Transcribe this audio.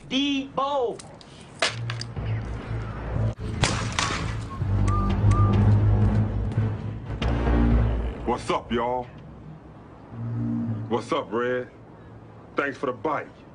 Debo. What's up, y'all? What's up, Red? Thanks for the bite.